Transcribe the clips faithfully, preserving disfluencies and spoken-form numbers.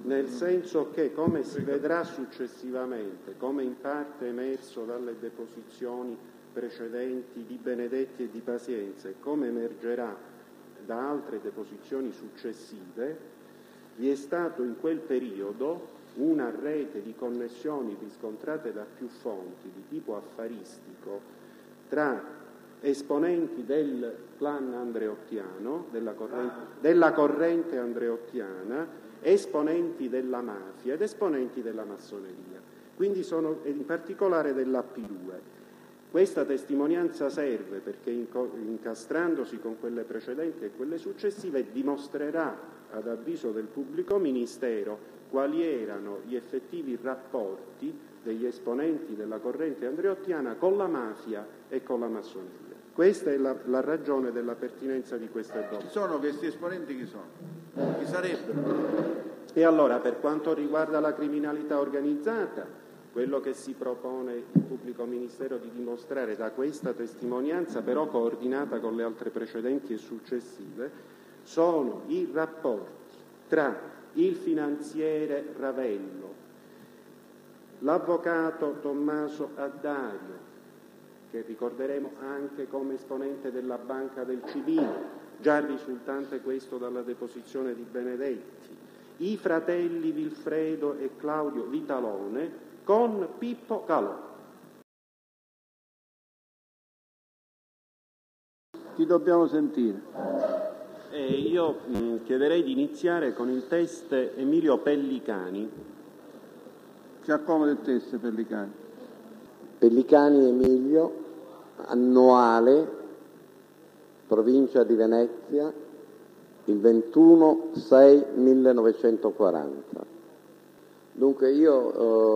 nel senso che, come si vedrà successivamente, come in parte emerso dalle deposizioni precedenti di Benedetti e di Pazienza e come emergerà da altre deposizioni successive, vi è stato in quel periodo una rete di connessioni riscontrate da più fonti di tipo affaristico tra esponenti del clan andreottiano, della corrente, della corrente andreottiana, esponenti della mafia ed esponenti della massoneria, quindi sono in particolare dell'A P due. Questa testimonianza serve perché, incastrandosi con quelle precedenti e quelle successive, dimostrerà ad avviso del pubblico ministero quali erano gli effettivi rapporti degli esponenti della corrente andreottiana con la mafia e con la massoneria. Questa è la, la ragione della pertinenza di queste due. Chi sono questi esponenti? Chi sono? Chi sarebbero? E allora, per quanto riguarda la criminalità organizzata, quello che si propone il pubblico ministero di dimostrare da questa testimonianza, però coordinata con le altre precedenti e successive, sono i rapporti tra il finanziere Ravello, l'avvocato Tommaso Addario, che ricorderemo anche come esponente della Banca del Civile, già risultante questo dalla deposizione di Benedetti, i fratelli Vilfredo e Claudio Vitalone con Pippo Calò. Chi dobbiamo sentire? E io mh, chiederei di iniziare con il test Emilio Pellicani. Si accomoda il test Pellicani. Pellicani Emilio, annuale, provincia di Venezia, il ventuno sei millenovecentoquaranta. Dunque io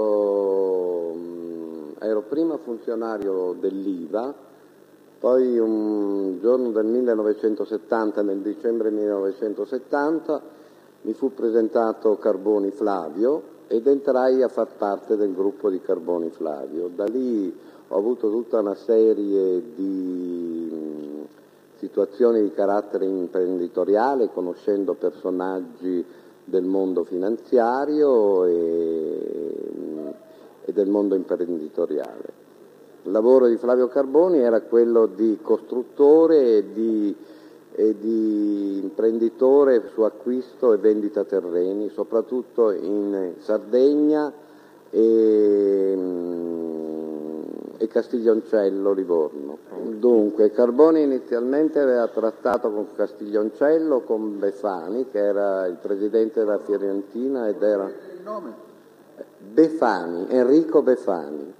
eh, ero prima funzionario dell'I V A, poi un giorno del millenovecentosettanta, nel dicembre millenovecentosettanta, mi fu presentato Carboni Flavio ed entrai a far parte del gruppo di Carboni Flavio. Da lì ho avuto tutta una serie di mh, situazioni di carattere imprenditoriale, conoscendo personaggi del mondo finanziario e, e del mondo imprenditoriale. Il lavoro di Flavio Carboni era quello di costruttore e di, e di imprenditore su acquisto e vendita terreni, soprattutto in Sardegna e, e Castiglioncello, Livorno. Dunque, Carboni inizialmente aveva trattato con Castiglioncello, con Befani, che era il presidente della Fiorentina ed era... Il nome? Befani, Enrico Befani.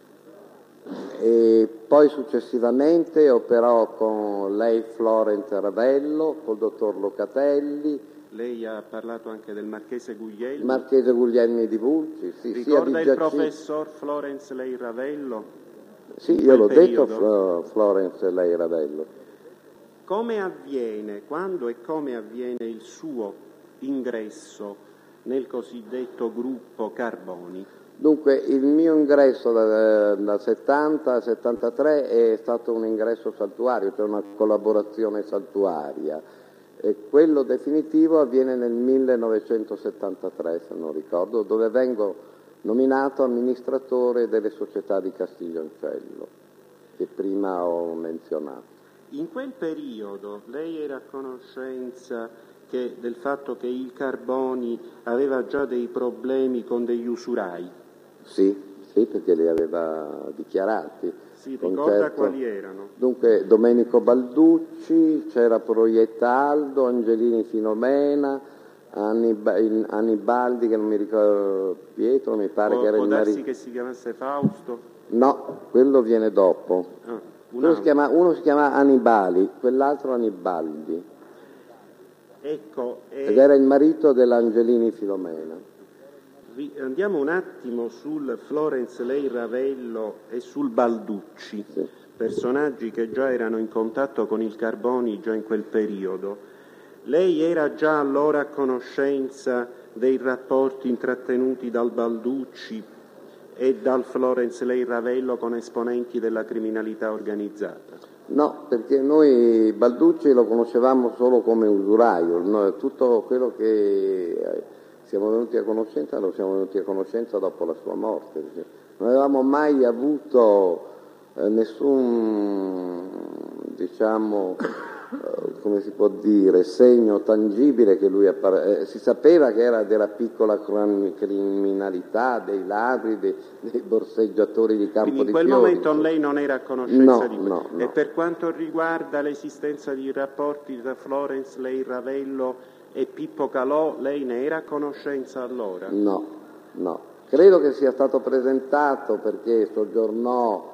E poi successivamente operò con lei Florence Ravello, col dottor Locatelli. Lei ha parlato anche del Marchese Guglielmi. Marchese Guglielmi di Vulci. Sì, ricorda sia il professor Florence Lei Ravello? Sì, io l'ho detto, Flo, Florence Lei Ravello. Come avviene, quando e come avviene il suo ingresso nel cosiddetto gruppo Carboni? Dunque, il mio ingresso da, da settanta a settantatré è stato un ingresso saltuario, cioè una collaborazione saltuaria. E quello definitivo avviene nel millenovecentosettantatré, se non ricordo, dove vengo nominato amministratore delle società di Castiglioncello, che prima ho menzionato. In quel periodo lei era a conoscenza che, del fatto che il Carboni aveva già dei problemi con degli usurai? Sì, sì, perché li aveva dichiarati. Si ricorda certo, quali erano? Dunque, Domenico Balducci, c'era Proiettaldo, Angelini Filomena, Annib- Annibaldi, che non mi ricordo, Pietro, mi pare o, che era il marito. Può darsi che si chiamasse Fausto? No, quello viene dopo. Ah, uno, si chiama, uno si chiama Annibali, quell'altro Annibaldi. Ecco, e... Ed era il marito dell'Angelini Filomena. Andiamo un attimo sul Florence Lei Ravello e sul Balducci, sì. Personaggi che già erano in contatto con il Carboni già in quel periodo. Lei era già allora a conoscenza dei rapporti intrattenuti dal Balducci e dal Florence Lei Ravello con esponenti della criminalità organizzata? No, perché noi Balducci lo conoscevamo solo come usuraio, no, tutto quello che siamo venuti a conoscenza, lo siamo venuti a conoscenza dopo la sua morte. Non avevamo mai avuto eh, nessun, diciamo, eh, come si può dire, segno tangibile che lui appare- eh, si sapeva che era della piccola criminalità, dei ladri, dei, dei borseggiatori di campo Quindi di in quel fiori. momento lei non era a conoscenza No, di questo. no, no. E per quanto riguarda l'esistenza di rapporti tra Florence Lei Ravello e Pippo Calò, lei ne era a conoscenza allora? No, no. Credo che sia stato presentato perché soggiornò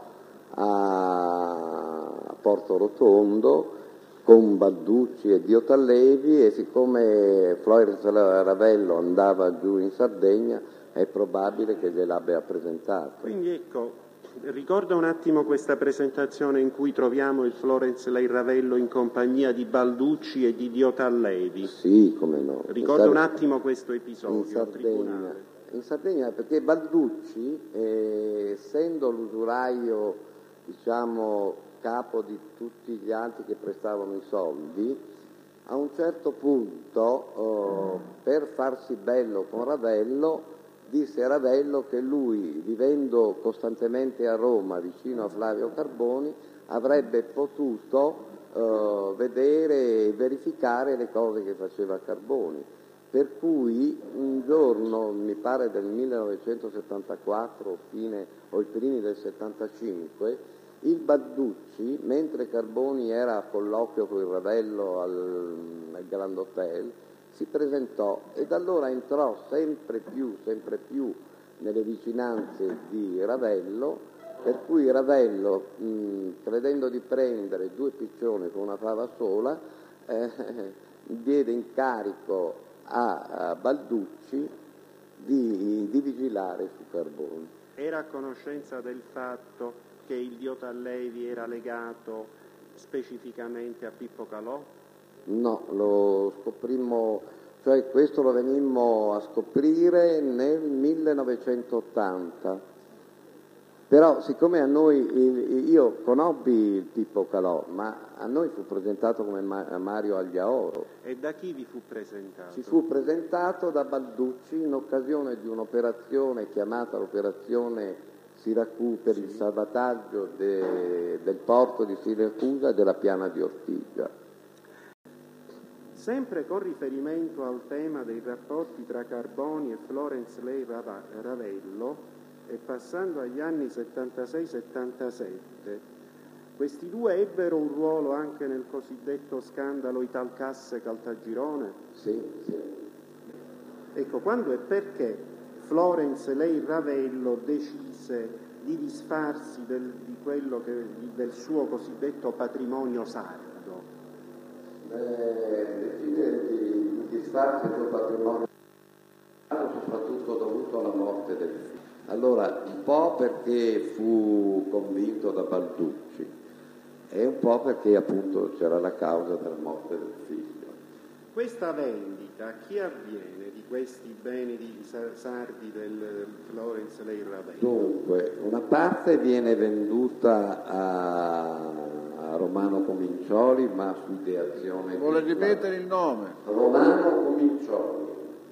a Porto Rotondo con Balducci e Dio Tallevi, e siccome Florence Ravello andava giù in Sardegna è probabile che gliel'abbia presentato. Quindi ecco, ricorda un attimo questa presentazione in cui troviamo il Florence Lei Ravello in compagnia di Balducci e di Dio Tallevi. Sì, come no. Ricorda Sar- un attimo questo episodio in al Sardegna. tribunale. In Sardegna perché Balducci, eh, essendo l'usuraio, diciamo, capo di tutti gli altri che prestavano i soldi, a un certo punto, eh, per farsi bello con Ravello, disse a Ravello che lui, vivendo costantemente a Roma vicino a Flavio Carboni, avrebbe potuto eh, vedere e verificare le cose che faceva Carboni. Per cui un giorno, mi pare del millenovecentosettantaquattro, fine o i primi del settantacinque, il Balducci, mentre Carboni era a colloquio con il Ravello al, al Grand Hotel, si presentò e da allora entrò sempre più, sempre più nelle vicinanze di Ravello, per cui Ravello, mh, credendo di prendere due piccioni con una fava sola, eh, diede incarico a Balducci di, di vigilare su Carboni. Era a conoscenza del fatto che il Dio Tallevi era legato specificamente a Pippo Calò? No, lo scoprimmo, cioè questo lo venimmo a scoprire nel millenovecentottanta. Però siccome a noi, io conobbi il Pippo Calò, ma a noi fu presentato come Mario Agliaoro. E da chi vi fu presentato? Ci fu presentato da Balducci in occasione di un'operazione chiamata l'operazione Siracusa per il salvataggio de, del porto di Siracusa e della piana di Ortigia. Sempre con riferimento al tema dei rapporti tra Carboni e Florence Lei Ravello, e passando agli anni settantasei settantasette, questi due ebbero un ruolo anche nel cosiddetto scandalo Italcasse Caltagirone? Sì, sì. Ecco, quando e perché Florence Lei Ravello decise di disfarsi del, di quello che, del suo cosiddetto patrimonio sardo? Eh, decise di disfarsi del suo patrimonio sardo soprattutto dovuto alla morte del figlio. Allora, un po' perché fu convinto da Balducci e un po' perché appunto c'era la causa della morte del figlio. Questa vendita a chi avviene di questi beni di sardi del Florence Lei Ravello? Dunque, una parte viene venduta a, a Romano Comincioli, ma su ideazione. Vuole ripetere il nome? Romano Comincioli.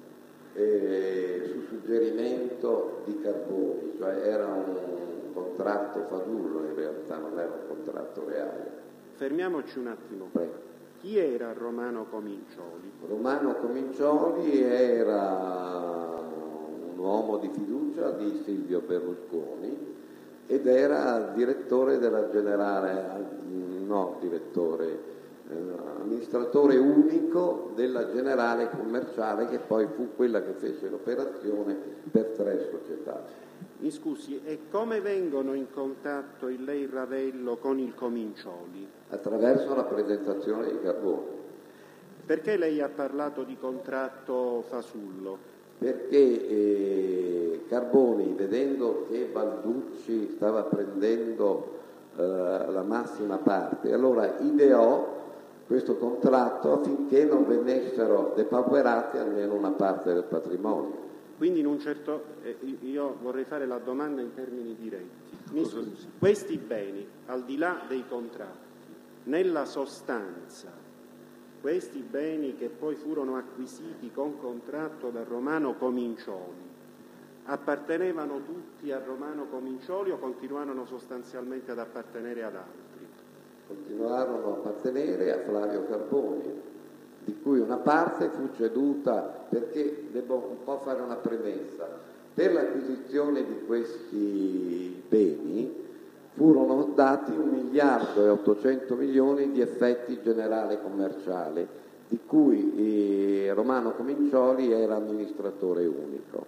E su suggerimento di Carboni, cioè era un contratto fasullo in realtà, non era un contratto reale. Fermiamoci un attimo. Prego. Chi era Romano Comincioli? Romano Comincioli era un uomo di fiducia di Silvio Berlusconi ed era direttore della generale, no direttore, amministratore unico della Generale Commerciale, che poi fu quella che fece l'operazione per tre società. Mi scusi, e come vengono in contatto il Lei Ravello con il Comincioli? Attraverso la presentazione di Carboni. Perché lei ha parlato di contratto fasullo? Perché eh, Carboni, vedendo che Balducci stava prendendo eh, la massima parte, allora ideò questo contratto affinché non venissero depauperati almeno una parte del patrimonio. Quindi in un certo, eh, io vorrei fare la domanda in termini diretti. Mi scusi, questi beni, al di là dei contratti, nella sostanza, questi beni che poi furono acquisiti con contratto da Romano Comincioli appartenevano tutti a Romano Comincioli o continuarono sostanzialmente ad appartenere ad altri? Continuarono a appartenere a Flavio Carboni, di cui una parte fu ceduta, perché devo un po' fare una premessa. Per l'acquisizione di questi beni furono dati un miliardo e ottocento milioni di effetti generale commerciale, di cui eh, Romano Comincioli era amministratore unico.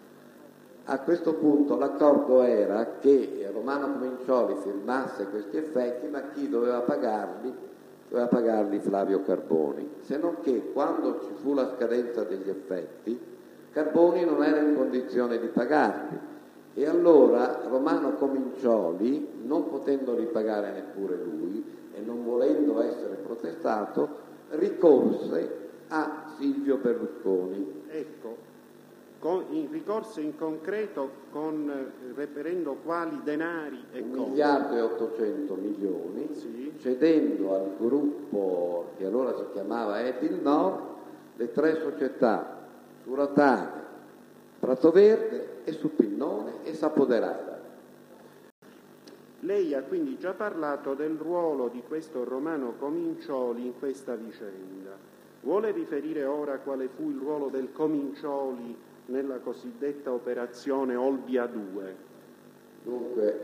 A questo punto l'accordo era che Romano Comincioli firmasse questi effetti, ma chi doveva pagarli? Doveva pagarli Flavio Carboni, se non che quando ci fu la scadenza degli effetti Carboni non era in condizione di pagarli, e allora Romano Comincioli, non potendoli pagare neppure lui e non volendo essere protestato, ricorse a Silvio Berlusconi. Ecco, con, in ricorso in concreto con eh, reperendo quali denari e un cose? miliardo e ottocento milioni, sì. Cedendo al gruppo che allora si chiamava Edil Nord le tre società Suratane, Prato Verde e Suppinnone e Sapoderara. Lei ha quindi già parlato del ruolo di questo Romano Comincioli in questa vicenda. Vuole riferire ora quale fu il ruolo del Comincioli nella cosiddetta operazione Olbia due? Dunque,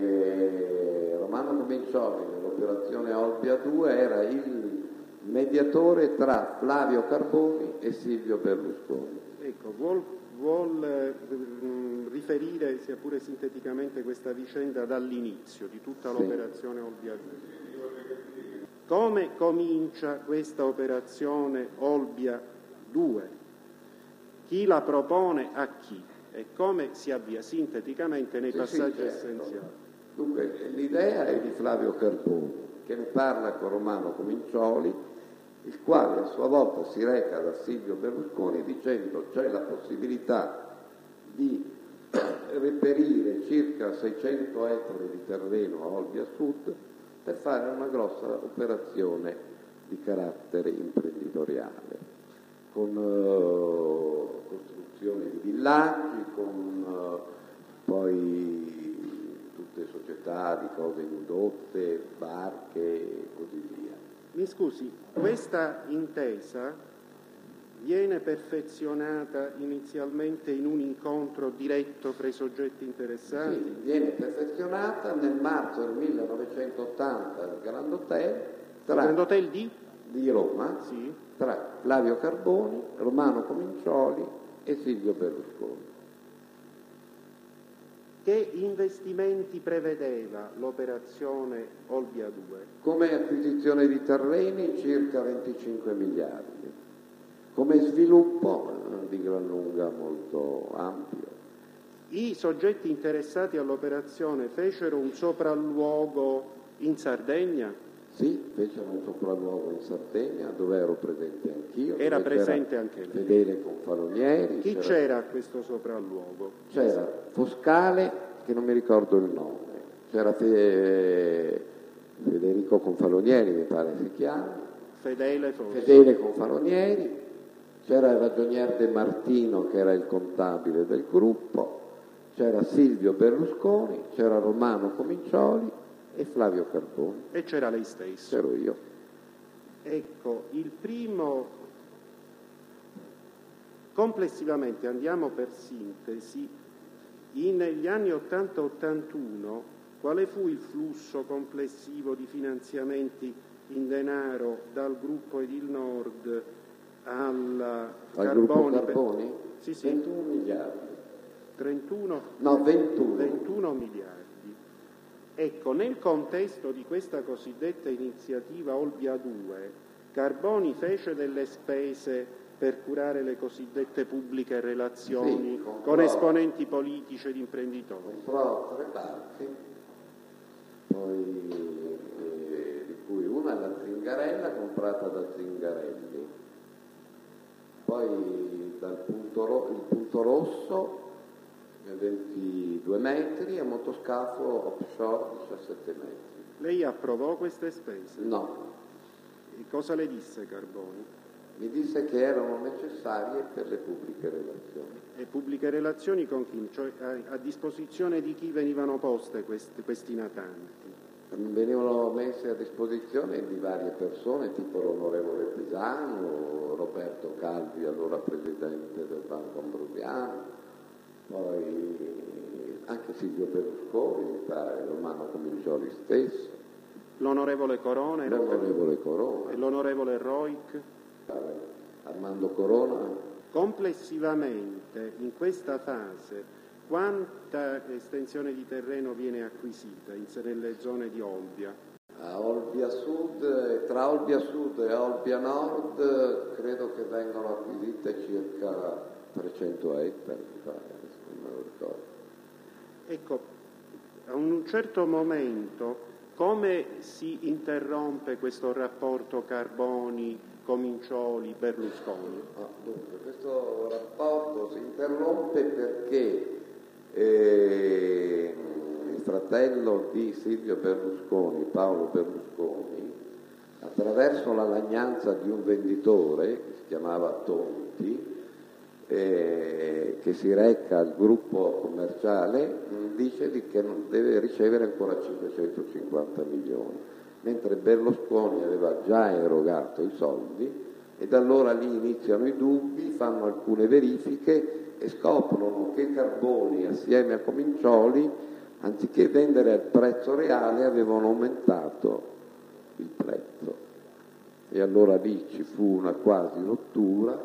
eh, Romano Comincioli nell'operazione Olbia due era il mediatore tra Flavio Carboni e Silvio Berlusconi. Ecco, vuol, vuol eh, riferire, sia pure sinteticamente, questa vicenda dall'inizio di tutta Sì. l'operazione Olbia due. Come comincia questa operazione Olbia due? Chi la propone a chi? E come si avvia sinteticamente nei Sì, passaggi sì, certo. essenziali? Dunque, l'idea è di Flavio Carboni, che ne parla con Romano Comincioli, il quale a sua volta si reca da Silvio Berlusconi dicendo c'è la possibilità di reperire circa seicento ettari di terreno a Olbia Sud per fare una grossa operazione di carattere imprenditoriale, con uh, costruzione di villaggi, con uh, poi tutte società di cose indotte, barche e così via. Mi scusi, questa intesa viene perfezionata inizialmente in un incontro diretto fra i soggetti interessati? Sì, viene perfezionata nel marzo del millenovecentottanta al Grand Hotel, tra, Grand Hotel di? di Roma, Sì. tra Flavio Carboni, Romano Comincioli e Silvio Berlusconi. Che investimenti prevedeva l'operazione Olbia due? Come acquisizione di terreni circa venticinque miliardi, come sviluppo eh, di gran lunga molto ampio. I soggetti interessati all'operazione fecero un sopralluogo in Sardegna? Sì, fecero un sopralluogo in Sardegna dove ero presente anch'io. Era presente anche lei? Fedele Confalonieri. Chi c'era, c'era a questo sopralluogo? C'era Foscale, che non mi ricordo il nome, c'era Fe- Federico Confalonieri, mi pare si chiama. Fedele forse. Fedele Confalonieri, c'era il ragionier De Martino che era il contabile del gruppo, c'era Silvio Berlusconi, c'era Romano Comincioli e Flavio Carboni. E c'era lei stesso. C'ero io. Ecco, il primo, complessivamente, andiamo per sintesi, in, negli anni ottanta ottantuno quale fu il flusso complessivo di finanziamenti in denaro dal gruppo Edil Nord al, Al Carboni? gruppo Carboni? Per, sì, sì. ventuno miliardi. trentuno? No, ventuno. ventuno miliardi. Ecco, nel contesto di questa cosiddetta iniziativa Olbia due, Carboni fece delle spese per curare le cosiddette pubbliche relazioni Sì, con esponenti politici ed imprenditori. Comprò tre barche, poi, eh, di cui una è la Zingarella, comprata da Zingarelli, poi dal punto ro- il punto rosso, ventidue metri, e motoscafo offshore diciassette metri. Lei approvò queste spese? No, E cosa le disse Carboni? Mi disse che erano necessarie per le pubbliche relazioni. E pubbliche relazioni con chi? Cioè a, a disposizione di chi venivano poste questi, questi natanti? Venivano messe a disposizione di varie persone, tipo l'onorevole Pisano, Roberto Calvi, allora presidente del Banco Ambrosiano, poi anche Silvio Berlusconi, mi pare, Romano Comincioli stesso. L'onorevole Corona? Era l'onorevole Corona. E l'onorevole Roic? Armando Corona. Complessivamente, in questa fase, quanta estensione di terreno viene acquisita in, nelle zone di Olbia? A Olbia Sud, tra Olbia Sud e Olbia Nord, credo che vengano acquisite circa trecento ettari, mi pare, non me lo ricordo. Ecco, a un certo momento, come si interrompe questo rapporto Carboni, Comincioli, Berlusconi? Ah, dunque, questo rapporto si interrompe perché eh, il fratello di Silvio Berlusconi, Paolo Berlusconi, attraverso la lagnanza di un venditore che si chiamava Tonti, eh, che si reca al gruppo commerciale, dice di che non deve ricevere ancora cinquecentocinquanta milioni. Mentre Berlusconi aveva già erogato i soldi, e da allora lì iniziano i dubbi, fanno alcune verifiche e scoprono che Carboni assieme a Comincioli, anziché vendere al prezzo reale, avevano aumentato il prezzo. E allora lì ci fu una quasi rottura,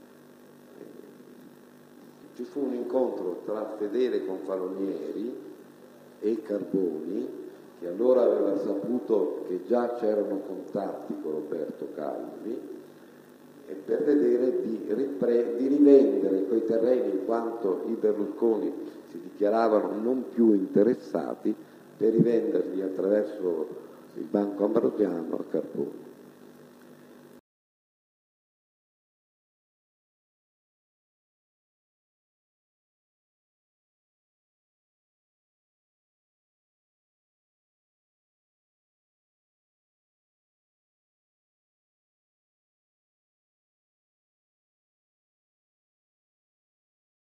ci fu un incontro tra Fedele Confalonieri e Carboni, che allora aveva saputo che già c'erano contatti con Roberto Calvi, e per vedere di, ripre- di rivendere quei terreni, in quanto i Berlusconi si dichiaravano non più interessati, per rivenderli attraverso il Banco Ambrosiano a Carboni.